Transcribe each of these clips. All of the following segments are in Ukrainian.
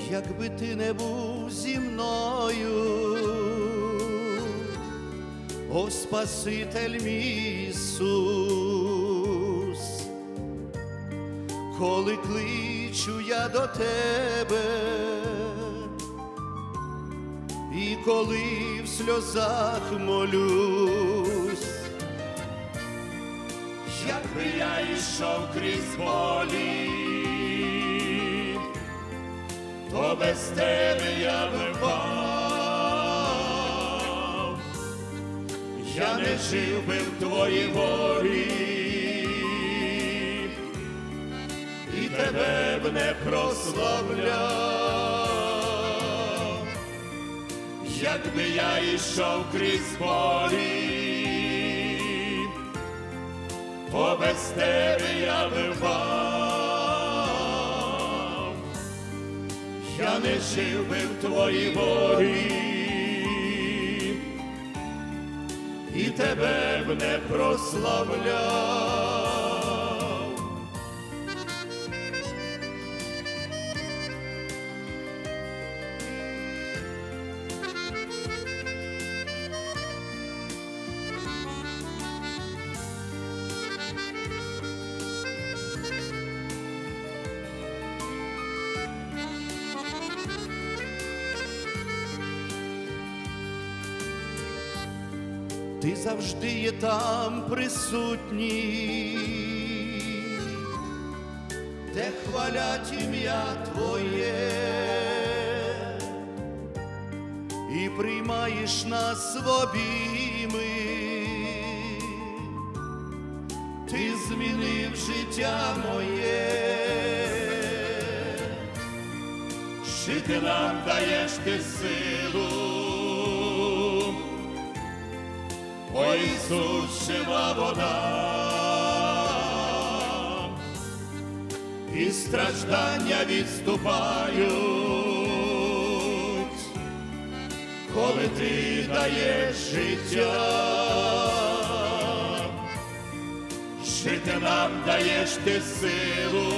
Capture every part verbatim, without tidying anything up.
якби ти не був зі мною, о Спаситель мій Ісус, коли кличу я до тебе, і коли в сльозах молюсь, якби я йшов крізь болі, то без тебе я би впав, я не жив би в твоїй волі, і тебе б не прославляв, якби я йшов крізь болі, то без тебе я би впав, я не жив би в твоїй волі, і тебе б не прославляв. Ти завжди є там присутній, де хвалять ім'я Твоє, і приймаєш нас в обійми. Ти змінив життя моє, жити нам даєш ти силу. О Ісус, жива вода, і страждання відступають, коли ти даєш життя. Жити нам даєш ти силу.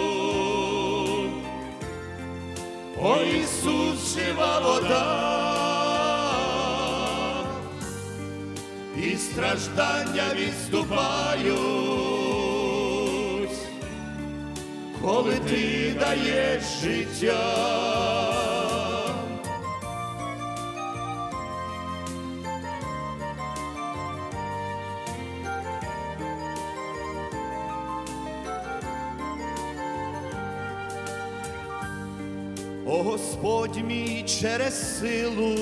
О Ісус, жива вода, і страждання відступають, коли ти даєш життя. О Господь мій, через силу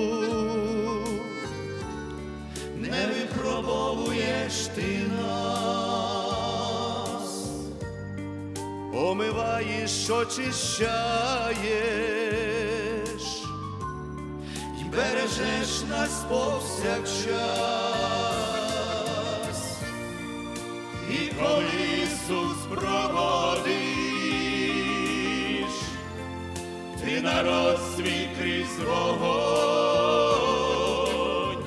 не випробовуєш ти нас, омиваєш, очищаєш і бережеш нас повсякчас. І коли Ісус проводиш, ти народ свій крізь вогонь,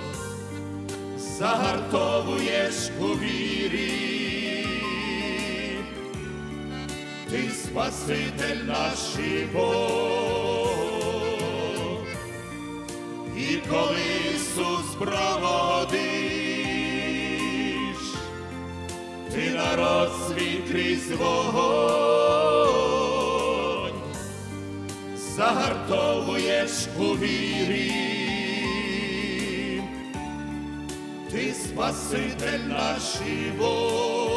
загартовуєш у вірі, ти Спаситель наш і Бог. І коли Ісус проводиш, ти народ свій крізь вогонь, загартовуєш у вірі, ти Спаситель наш і Бог.